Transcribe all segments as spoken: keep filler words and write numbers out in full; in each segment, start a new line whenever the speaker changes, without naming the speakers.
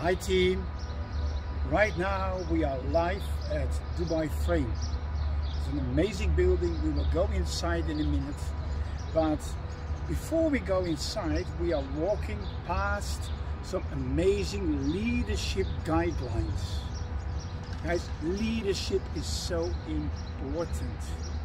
Hi team, right now we are live at Dubai Frame. It's an amazing building. We will go inside in a minute, but before we go inside we are walking past some amazing leadership guidelines. Guys, leadership is so important.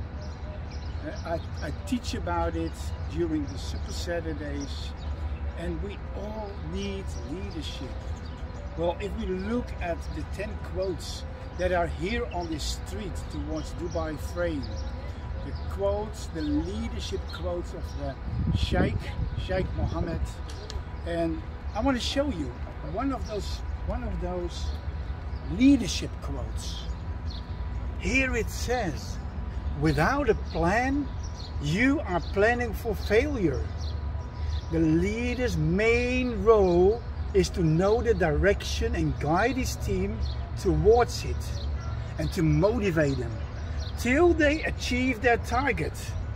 I, I teach about it during the Super Saturdays, and we all need leadership. Well, if we look at the ten quotes that are here on this street towards Dubai Frame, the quotes, the leadership quotes of the Sheikh, Sheikh Mohammed, and I want to show you one of those, one of those leadership quotes. Here it says, "Without a plan, you are planning for failure. The leader's main role is to know the direction and guide his team towards it, and to motivate them till they achieve their target."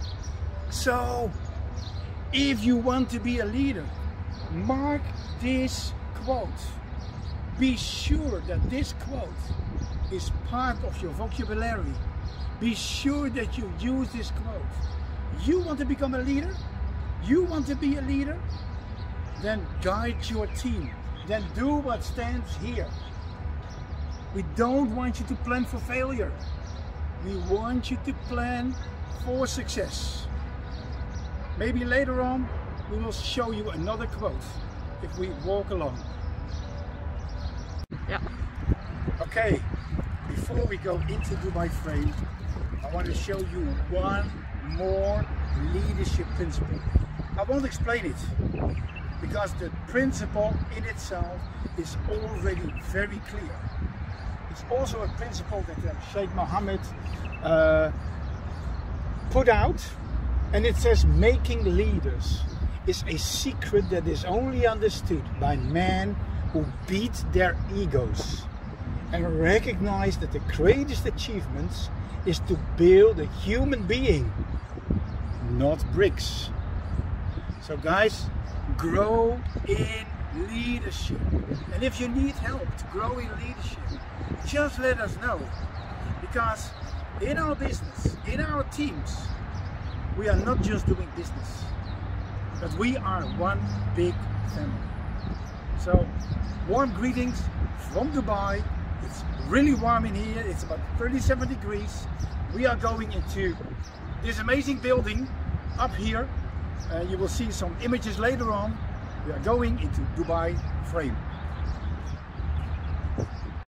So, if you want to be a leader, mark this quote. Be sure that this quote is part of your vocabulary. Be sure that you use this quote. You want to become a leader? You want to be a leader? Then guide your team. Then do what stands here. We don't want you to plan for failure. We want you to plan for success. Maybe later on we will show you another quote if we walk along.
Yeah.
Okay, before we go into Dubai Frame, I want to show you one more leadership principle. I won't explain it, because the principle in itself is already very clear. It's also a principle that uh, Sheikh Mohammed uh, put out, and it says, "Making leaders is a secret that is only understood by men who beat their egos and recognize that the greatest achievements is to build a human being, not bricks." So guys, grow in leadership. And if you need help to grow in leadership, just let us know. Because in our business, in our teams, we are not just doing business, but we are one big family. So, warm greetings from Dubai. It's really warm in here. It's about thirty-seven degrees. We are going into this amazing building up here. Uh, you will see some images later on. We are going into Dubai Frame.